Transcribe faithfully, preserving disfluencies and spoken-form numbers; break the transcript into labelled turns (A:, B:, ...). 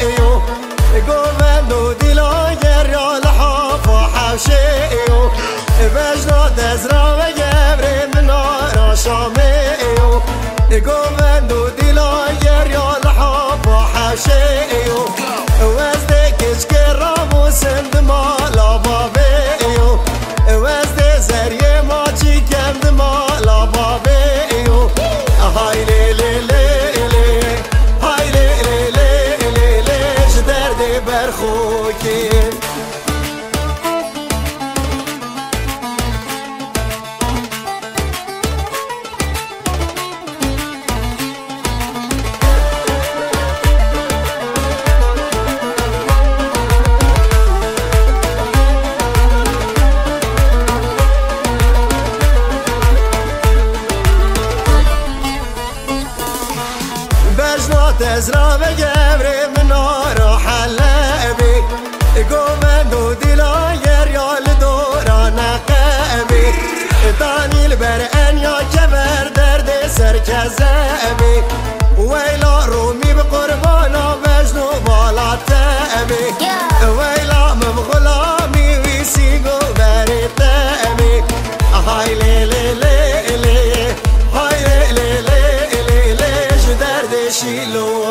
A: حاشيو قومندو دلا يريا لحافة حاشيو بجنا تزرع وجبري من نار شاميو قومندو دلا يريا لحافة حاشيو وزدك اشكرامو سند مالا بابيو وزد زريه ما چی کند مالا بابیو های لی لی لی لی های لی لی لی لی لی جدرد برخوکی تزرع بجبري من نار حلبي قومندو دلا يريال دوران قابي تاني البرقان يا كبر درد سر كذابي ويلا رومي بقربانا بجنو بالا تابي ويلا مبغلامي ويسيقو بري تابي هاي لي لي لي لي هاي لي لي لي لي لي جدرد شيلو